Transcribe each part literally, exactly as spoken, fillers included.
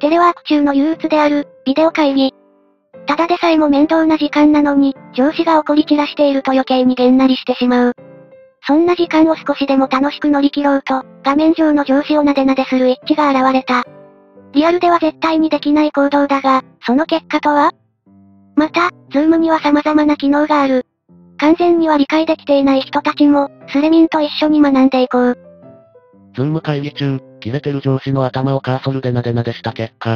テレワーク中の憂鬱である、ビデオ会議。ただでさえも面倒な時間なのに、上司が怒り散らしていると余計にげんなりしてしまう。そんな時間を少しでも楽しく乗り切ろうと、画面上の上司をなでなでする一致が現れた。リアルでは絶対にできない行動だが、その結果とは？また、ズームには様々な機能がある。完全には理解できていない人たちも、スレミンと一緒に学んでいこう。 ズーム会議中、キレてる上司の頭をカーソルでなでなでした結果。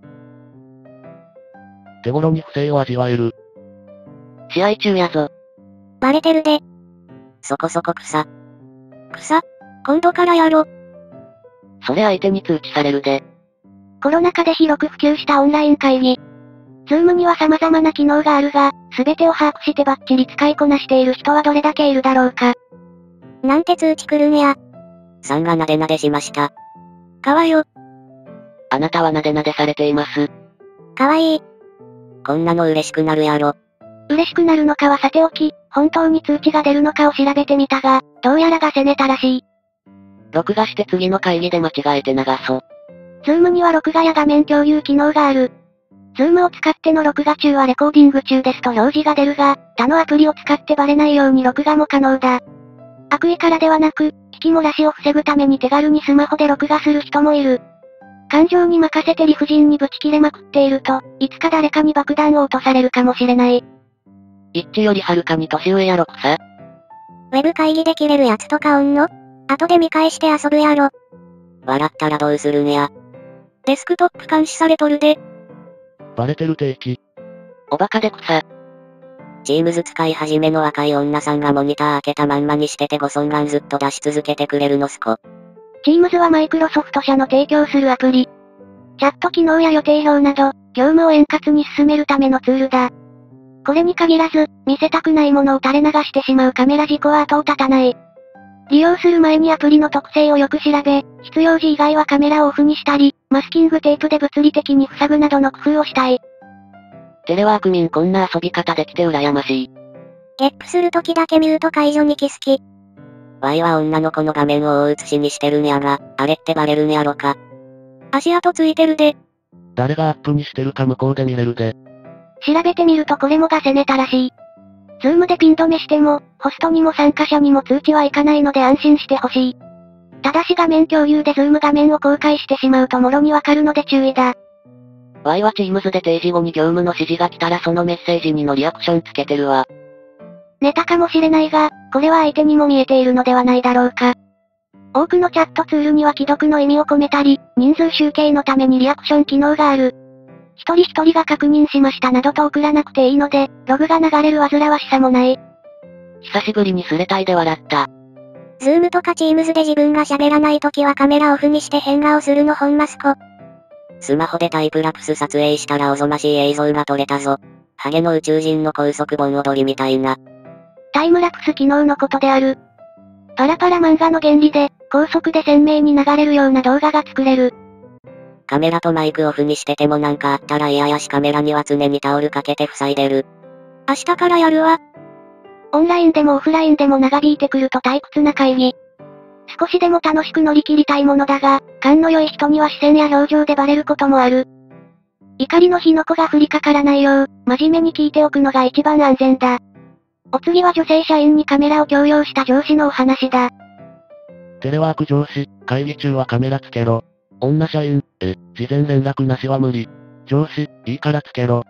手頃に不正を味わえる。 試合中やぞ。 バレてるで。 そこそこ草。 草？今度からやろ。 それ相手に通知されるで。 コロナ禍で広く普及したオンライン会議。ズームには様々な機能があるが、すべてを把握してバッチリ使いこなしている人はどれだけいるだろうか。 なんて通知来るんや。 さんがなでなでしました。 かわよ。 あなたはなでなでされています。 かわいい。 こんなの嬉しくなるやろ。 嬉しくなるのかはさておき、本当に通知が出るのかを調べてみたが、どうやらガセネタらしい。 録画して次の会議で間違えて流そう。 ズームには録画や画面共有機能がある。ズームを使っての録画中はレコーディング中ですと表示が出るが、他のアプリを使ってバレないように録画も可能だ。悪意からではなく、聞き漏らしを防ぐために手軽にスマホで録画する人もいる。感情に任せて理不尽にぶち切れまくっていると、いつか誰かに爆弾を落とされるかもしれない。 一致よりはるかに年上やろ草。 ウェブ会議で切れるやつとかおんの？後で見返して遊ぶやろ。 笑ったらどうするんや。 デスクトップ監視されとるで。 バレてる定期。 おバカで草。Teams 使い始めの若い女さんがモニター開けたまんまにしててご尊願ずっと出し続けてくれるのすこ。 Teams はマイクロソフト社の提供するアプリ。チャット機能や予定表など、業務を円滑に進めるためのツールだ。これに限らず、見せたくないものを垂れ流してしまうカメラ事故は後を絶たない。利用する前にアプリの特性をよく調べ、必要時以外はカメラをオフにしたり、マスキングテープで物理的に塞ぐなどの工夫をしたい。 テレワーク民こんな遊び方できて羨ましい。 ゲップするときだけミュート解除にキスキ。 ワイは女の子の画面を大写しにしてるんやが、あれってバレるんやろか。 足跡ついてるで。 誰がアップにしてるか向こうで見れるで。 調べてみるとこれもガセネタらしい。ズームでピン止めしても、ホストにも参加者にも通知はいかないので安心してほしい。ただし画面共有でズーム画面を公開してしまうともろにわかるので注意だ。 ワイは Teams で定時後に業務の指示が来たらそのメッセージにのリアクションつけてるわ。 ネタかもしれないが、これは相手にも見えているのではないだろうか。多くのチャットツールには既読の意味を込めたり、人数集計のためにリアクション機能がある。一人一人が確認しましたなどと送らなくていいので、ログが流れる煩わしさもない。 久しぶりにスレタイで笑った。 ズームとか Teams で自分が喋らないときはカメラオフにして変顔するのほんますこ。 スマホでタイプラプス撮影したらおぞましい映像が撮れたぞ。ハゲの宇宙人の高速盆踊りみたいな。 タイムラプス機能のことである。パラパラ漫画の原理で、高速で鮮明に流れるような動画が作れる。 カメラとマイクオフにしててもなんかあったら嫌やしカメラには常にタオルかけて塞いでる。 明日からやるわ。 オンラインでもオフラインでも長引いてくると退屈な会議。少しでも楽しく乗り切りたいものだが、勘の良い人には視線や表情でバレることもある。怒りの火の粉が降りかからないよう、真面目に聞いておくのが一番安全だ。お次は女性社員にカメラを強要した上司のお話だ。 テレワーク上司、会議中はカメラつけろ。女社員、え、事前連絡なしは無理。上司、いいからつけろ。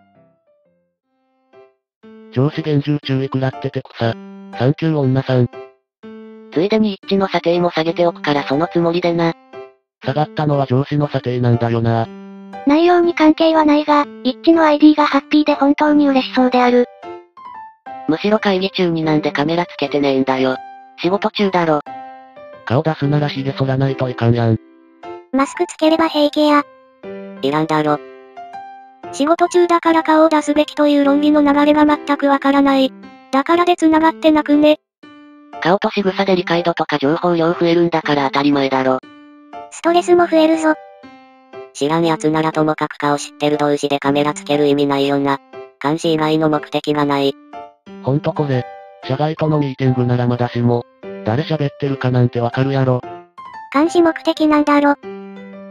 上司厳重注意食らってて草。サンキュー女さん。 ついでに一致の査定も下げておくからそのつもりでな。 下がったのは上司の査定なんだよな。 内容に関係はないが、一致の アイディー がハッピーで本当に嬉しそうである。 むしろ会議中になんでカメラつけてねえんだよ。仕事中だろ。 顔出すなら髭剃らないといかんやん。 マスクつければ平気や。 いらんだろ。 仕事中だから顔を出すべきという論理の流れが全くわからない。だからで繋がってなくね。 顔と仕草で理解度とか情報量増えるんだから当たり前だろ。 ストレスも増えるぞ。 知らん奴ならともかく顔知ってる同士でカメラつける意味ないよな。監視以外の目的がない。 ほんとこれ。社外とのミーティングならまだしも、誰喋ってるかなんてわかるやろ。 監視目的なんだろ。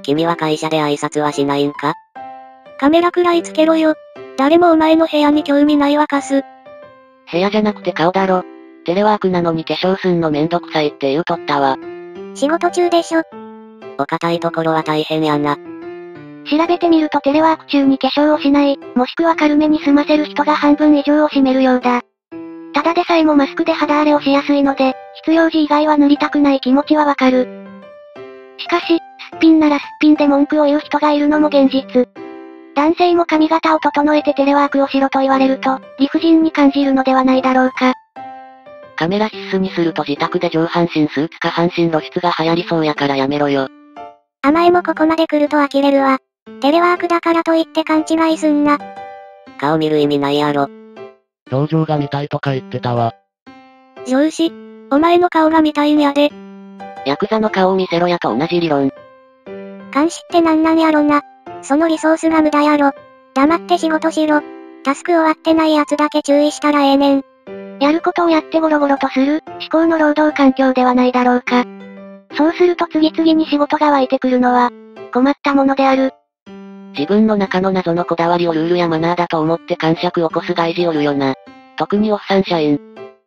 君は会社で挨拶はしないんか？ カメラくらいつけろよ。誰もお前の部屋に興味ないわかす。 部屋じゃなくて顔だろ。テレワークなのに化粧すんのめんどくさいって言うとったわ。 仕事中でしょ。 お堅いところは大変やな。 調べてみるとテレワーク中に化粧をしない、もしくは軽めに済ませる人が半分以上を占めるようだ。ただでさえもマスクで肌荒れをしやすいので、必要時以外は塗りたくない気持ちはわかる。しかし、すっぴんならすっぴんで文句を言う人がいるのも現実。男性も髪型を整えてテレワークをしろと言われると、理不尽に感じるのではないだろうか。 カメラ必須にすると自宅で上半身スーツ下半身露出が流行りそうやからやめろよ。 甘えもここまで来ると呆れるわ。テレワークだからといって勘違いすんな。 顔見る意味ないやろ。 表情が見たいとか言ってたわ。 上司、お前の顔が見たいんやで。 ヤクザの顔を見せろやと同じ理論。 監視ってなんなんやろな。そのリソースが無駄やろ。黙って仕事しろ。タスク終わってないやつだけ注意したらええねん。 やることをやってゴロゴロとする、至高の労働環境ではないだろうか。そうすると次々に仕事が湧いてくるのは、困ったものである。 自分の中の謎のこだわりをルールやマナーだと思って感触を起こす外事おるよな。特におっさん社員。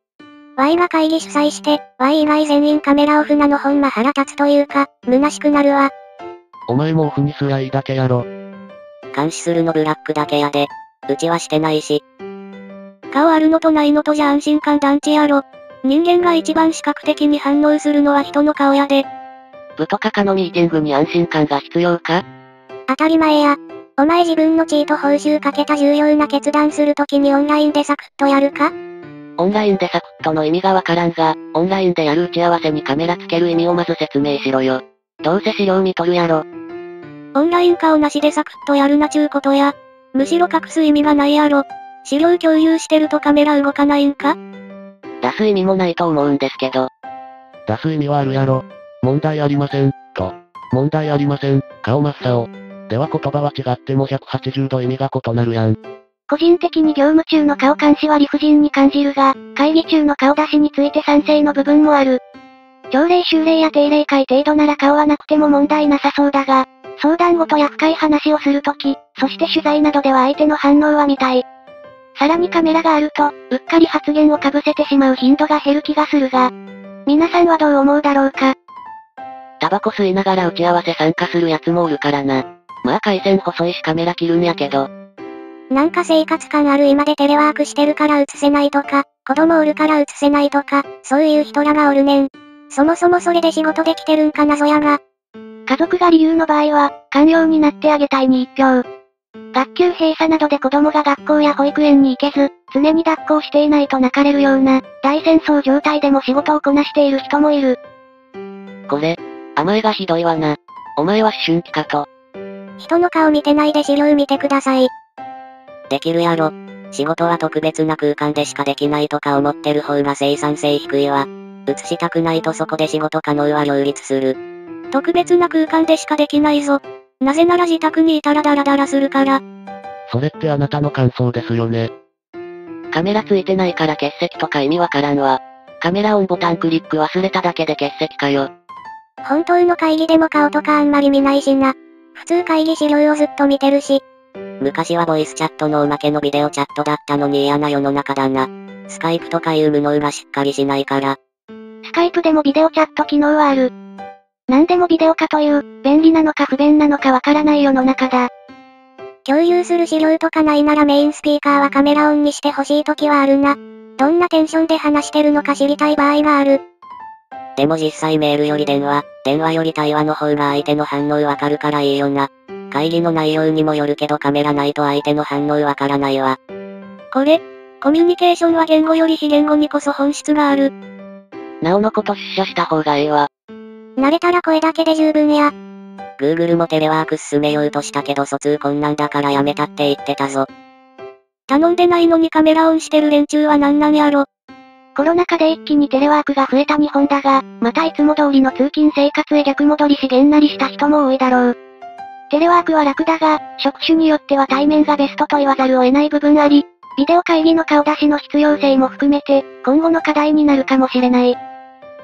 Y が会議主催して、Y 以外全員カメラオフなのほんま腹立つというか、虚しくなるわ。 お前もオフにすりゃいいだけやろ。 監視するのブラックだけやで。うちはしてないし。 顔あるのとないのとじゃ安心感団地やろ。人間が一番視覚的に反応するのは人の顔やで。 部とか課のミーティングに安心感が必要か？ 当たり前や。お前自分の地位と報酬かけた重要な決断するときにオンラインでサクッとやるか？ オンラインでサクッとの意味がわからんが、オンラインでやる打ち合わせにカメラつける意味をまず説明しろよ。どうせ資料見とるやろ。 オンライン顔なしでサクッとやるなちゅうことや。むしろ隠す意味がないやろ。資料共有してるとカメラ動かないんか？ 出す意味もないと思うんですけど。出す意味はあるやろ。問題ありません、と。問題ありません、顔真っ青。では言葉は違ってもひゃくはちじゅうど意味が異なるやん。 個人的に業務中の顔監視は理不尽に感じるが、会議中の顔出しについて賛成の部分もある。朝礼修礼や定例会程度なら顔はなくても問題なさそうだが、相談事や深い話をするとき、そして取材などでは相手の反応は見たい。さらにカメラがあると、うっかり発言をかぶせてしまう頻度が減る気がするが、皆さんはどう思うだろうか。 タバコ吸いながら打ち合わせ参加するやつもおるからな。まあ回線細いしカメラ切るんやけど。 なんか生活感ある今でテレワークしてるから映せないとか、子供おるから映せないとか、そういう人らがおるねん。そもそもそれで仕事できてるんか謎やが。 家族が理由の場合は、寛容になってあげたいに一票。学級閉鎖などで子供が学校や保育園に行けず、常に抱っこをしていないと泣かれるような、大戦争状態でも仕事をこなしている人もいる。 これ、甘えがひどいわな。お前は思春期かと。 人の顔見てないで資料見てください。 できるやろ。仕事は特別な空間でしかできないとか思ってる方が生産性低いわ。映したくないとそこで仕事可能は両立する。 特別な空間でしかできないぞ。なぜなら自宅にいたらダラダラするから。 それってあなたの感想ですよね。カメラついてないから欠席とか意味わからんわ。カメラオンボタンクリック忘れただけで欠席かよ。 本当の会議でも顔とかあんまり見ないしな。普通会議資料をずっと見てるし。 昔はボイスチャットのおまけのビデオチャットだったのに嫌な世の中だな。スカイプとかいう無能がしっかりしないから。 スカイプでもビデオチャット機能はある。なんでもビデオ化という、便利なのか不便なのかわからない世の中だ。 共有する資料とかないならメインスピーカーはカメラオンにしてほしい時はあるな。どんなテンションで話してるのか知りたい場合がある。 でも実際メールより電話、電話より対話の方が相手の反応わかるからいいよな。会議の内容にもよるけどカメラないと相手の反応わからないわ。 これ、コミュニケーションは言語より非言語にこそ本質がある。 なおのこと出社した方がええわ。 慣れたら声だけで十分や。 Google もテレワーク進めようとしたけど疎通困難だからやめたって言ってたぞ。 頼んでないのにカメラオンしてる連中はなんなんやろ。 コロナ禍で一気にテレワークが増えた日本だが、またいつも通りの通勤生活へ逆戻りしげんなりした人も多いだろう。テレワークは楽だが、職種によっては対面がベストと言わざるを得ない部分あり、ビデオ会議の顔出しの必要性も含めて、今後の課題になるかもしれない。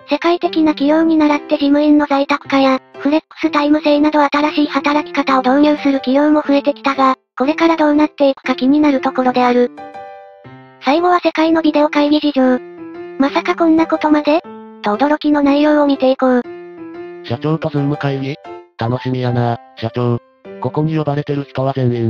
世界的な企業に倣って事務員の在宅化や、フレックスタイム制など新しい働き方を導入する企業も増えてきたが、これからどうなっていくか気になるところである。最後は世界のビデオ会議事情。まさかこんなことまでと驚きの内容を見ていこう。 社長とズーム会議？楽しみやな、社長。ここに呼ばれてる人は全員。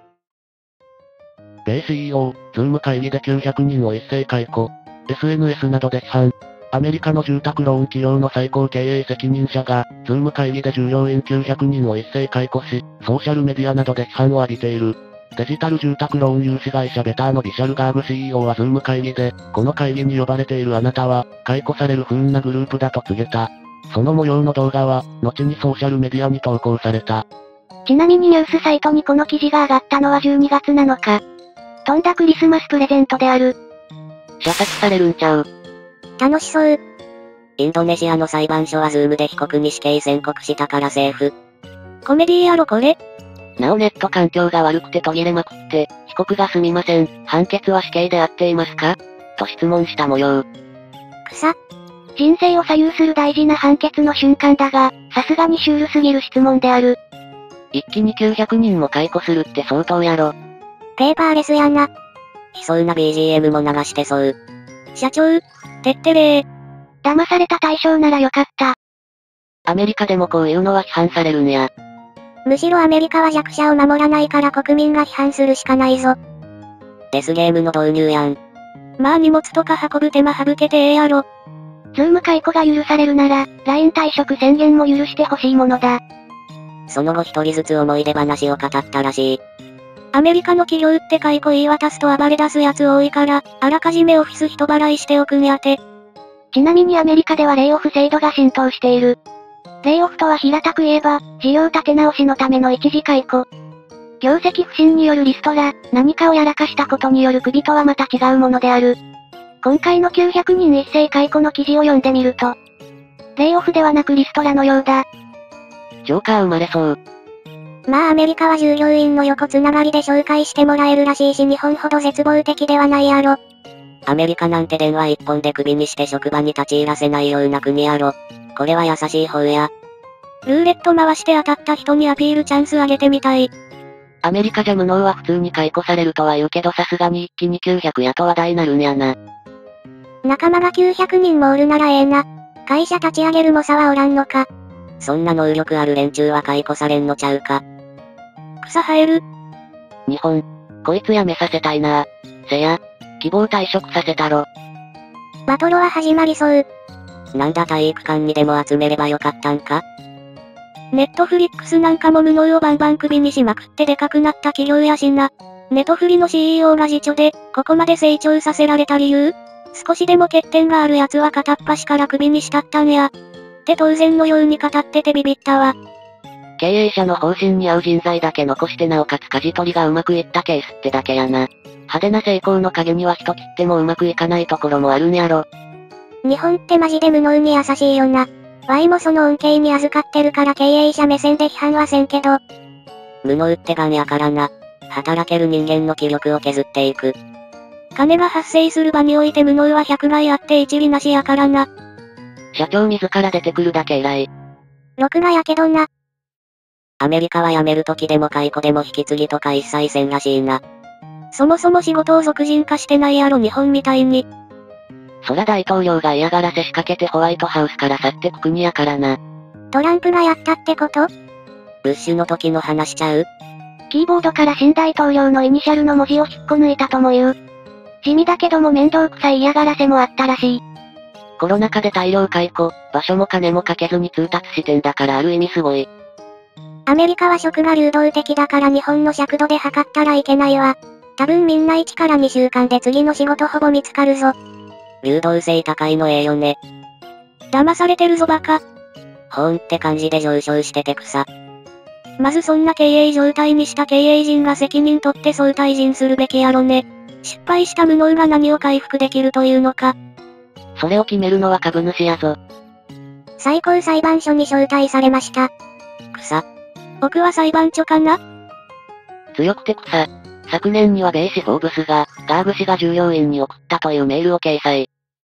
米 シーイーオー、ズーム会議できゅうひゃくにんを一斉解雇。エスエヌエス などで批判。アメリカの住宅ローン企業の最高経営責任者が、ズーム会議で従業員きゅうひゃくにんを一斉解雇し、ソーシャルメディアなどで批判を浴びている。デジタル住宅ローン融資会社ベターのビシャルガーブ シーイーオー はズーム会議で、この会議に呼ばれているあなたは、解雇される不運なグループだと告げた。その模様の動画は、後にソーシャルメディアに投稿された。 ちなみにニュースサイトにこの記事が上がったのはじゅうにがつなのか。とんだクリスマスプレゼントである。 射殺されるんちゃう。 楽しそう。 インドネシアの裁判所はズームで被告に死刑宣告したからセーフ。 コメディやろこれ。 なおネット環境が悪くて途切れまくって、被告がすみません、判決は死刑で合っていますかと質問した模様。 草。 人生を左右する大事な判決の瞬間だが、さすがにシュールすぎる質問である。 一気にきゅうひゃくにんも解雇するって相当やろ。 ペーパーレスやな。 悲壮な ビージーエム も流してそう。 社長、てってれー。 騙された対象ならよかった。 アメリカでもこういうのは批判されるんや。 むしろアメリカは弱者を守らないから国民が批判するしかないぞ。 デスゲームの導入やん。 まあ荷物とか運ぶ手間省けてええやろ。 ズーム解雇が許されるなら、ライン 退職宣言も許してほしいものだ。 その後一人ずつ思い出話を語ったらしい。 アメリカの企業って解雇言い渡すと暴れ出すやつ多いから、あらかじめオフィス人払いしておくんやて。 ちなみにアメリカではレイオフ制度が浸透している。レイオフとは平たく言えば、事業立て直しのための一時解雇。業績不振によるリストラ、何かをやらかしたことによる首とはまた違うものである。今回のきゅうひゃくにん一斉解雇の記事を読んでみると、レイオフではなくリストラのようだ。 ジョーカー生まれそう。 まあアメリカは従業員の横つながりで紹介してもらえるらしいし日本ほど絶望的ではないやろ。 アメリカなんて電話一本でクビにして職場に立ち入らせないような国やろ。これは優しい方や。 ルーレット回して当たった人にアピールチャンスあげてみたい。 アメリカじゃ無能は普通に解雇されるとは言うけどさすがに一気にきゅうひゃくやと話題になるんやな。 仲間がきゅうひゃくにんもおるならええな。会社立ち上げる猛者はおらんのか。 そんな能力ある連中は解雇されんのちゃうか。 草生える。 日本、こいつ辞めさせたいな。せや、希望退職させたろ。 バトロは始まりそう。 なんだ体育館にでも集めればよかったんか。 ネットフリックスなんかも無能をバンバン首にしまくってでかくなった企業やしな。ネトフリの シーイーオー が次長で、ここまで成長させられた理由？少しでも欠点がある奴は片っ端から首にしたったんや。って当然のように語っててビビったわ。 経営者の方針に合う人材だけ残してなおかつ舵取りがうまくいったケースってだけやな。派手な成功の陰には人切ってもうまくいかないところもあるんやろ。 日本ってマジで無能に優しいよな。ワイもその恩恵に預かってるから経営者目線で批判はせんけど。 無能ってガンやからな。働ける人間の気力を削っていく。 金が発生する場において無能は百害あって一理なしやからな。 社長自ら出てくるだけ偉い。 ろくがやけどな。 アメリカは辞める時でも解雇でも引き継ぎとか一切せんらしいな。 そもそも仕事を俗人化してないやろ日本みたいに。 そら大統領が嫌がらせ仕掛けてホワイトハウスから去ってく国やからな。 トランプがやったってこと？ ブッシュの時の話しちゃう？ キーボードから新大統領のイニシャルの文字を引っこ抜いたとも言う。地味だけども面倒くさい嫌がらせもあったらしい。 コロナ禍で大量解雇、場所も金もかけずに通達してんだからある意味すごい。 アメリカは職が流動的だから日本の尺度で測ったらいけないわ。多分みんないちからにしゅうかんで次の仕事ほぼ見つかるぞ。 流動性高いのええよね。 騙されてるぞバカ。 ほーんって感じで上昇してて草。 まずそんな経営状態にした経営陣が責任取って総退陣するべきやろね。失敗した無能が何を回復できるというのか。 それを決めるのは株主やぞ。 最高裁判所に招待されました。 草。 僕は裁判所かな？ 強くて草。昨年には米紙フォーブスが、ガーブ氏が従業員に送ったというメールを掲載。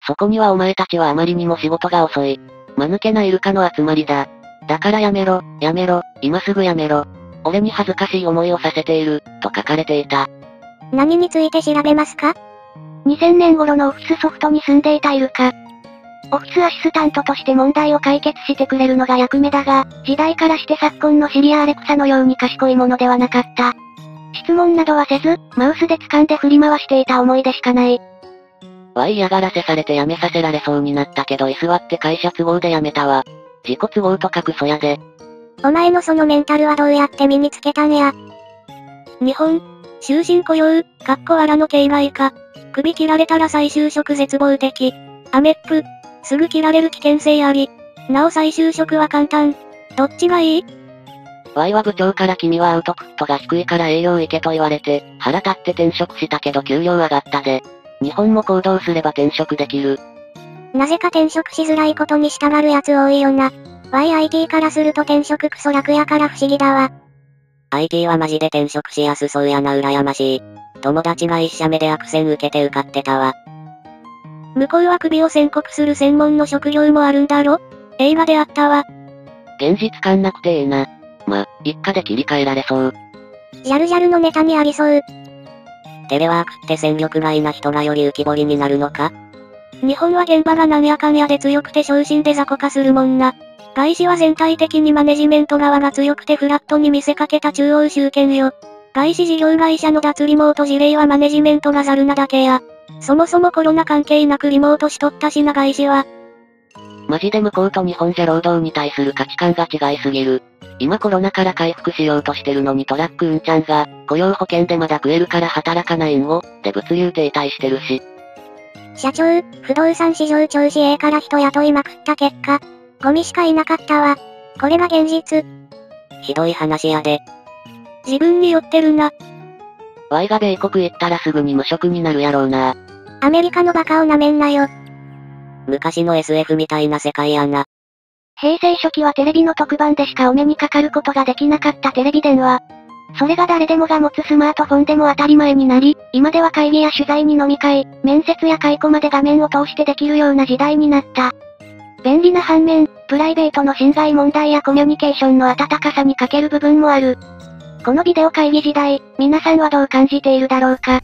そこにはお前たちはあまりにも仕事が遅い。間抜けなイルカの集まりだ。だからやめろ、やめろ、今すぐやめろ。俺に恥ずかしい思いをさせている、と書かれていた。 何について調べますか？ にせんねん頃のオフィスソフトに住んでいたイルカ。オフィスアシスタントとして問題を解決してくれるのが役目だが、時代からして昨今のシリア・アレクサのように賢いものではなかった。質問などはせず、マウスで掴んで振り回していた思いでしかない。 わい嫌がらせされて辞めさせられそうになったけど居座って会社都合で辞めたわ。自己都合とかクソやで。 お前のそのメンタルはどうやって身につけたんや。日本、終身雇用、かっこわらの形骸化。首切られたら再就職絶望的。アメップ、すぐ切られる危険性あり。なお再就職は簡単。どっちがいい？ わいは部長から君はアウトプットが低いから営業行けと言われて、腹立って転職したけど給料上がったで。日本も行動すれば転職できる。 なぜか転職しづらいことに従うやつ多いよな。ワイアイティー からすると転職クソ楽やから不思議だわ。 アイティー はマジで転職しやすそうやな羨ましい。友達が一社目で悪戦受けて受かってたわ。 向こうは首を宣告する専門の職業もあるんだろ？映画であったわ。 現実感なくていいな。ま、一家で切り替えられそう。 ジャルジャルのネタにありそう。 テレワークって戦力外な人がより浮き彫りになるのか？ 日本は現場がなんやかんやで強くて昇進で雑魚化するもんな。外資は全体的にマネジメント側が強くてフラットに見せかけた中央集権よ。外資事業会社の脱リモート事例はマネジメントがザルなだけや。そもそもコロナ関係なくリモートしとったしな外資は。 マジで向こうと日本じゃ労働に対する価値観が違いすぎる。今コロナから回復しようとしてるのにトラックうんちゃんが、雇用保険でまだ食えるから働かないんを、で物流停滞してるし。 社長、不動産市場調子ええから人雇いまくった結果、ゴミしかいなかったわ。これが現実。 ひどい話やで。 自分に酔ってるな。 ワイが米国行ったらすぐに無職になるやろうな。 アメリカのバカをなめんなよ。 昔の エスエフ みたいな世界やな。 平成初期はテレビの特番でしかお目にかかることができなかったテレビ電話。それが誰でもが持つスマートフォンでも当たり前になり、今では会議や取材に飲み会、面接や解雇まで画面を通してできるような時代になった。便利な反面、プライベートの侵害問題やコミュニケーションの温かさに欠ける部分もある。このビデオ会議時代、皆さんはどう感じているだろうか。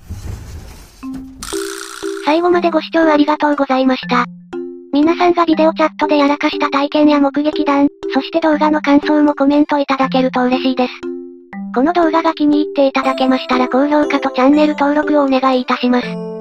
最後までご視聴ありがとうございました。皆さんがビデオチャットでやらかした体験や目撃談、そして動画の感想もコメントいただけると嬉しいです。この動画が気に入っていただけましたら高評価とチャンネル登録をお願いいたします。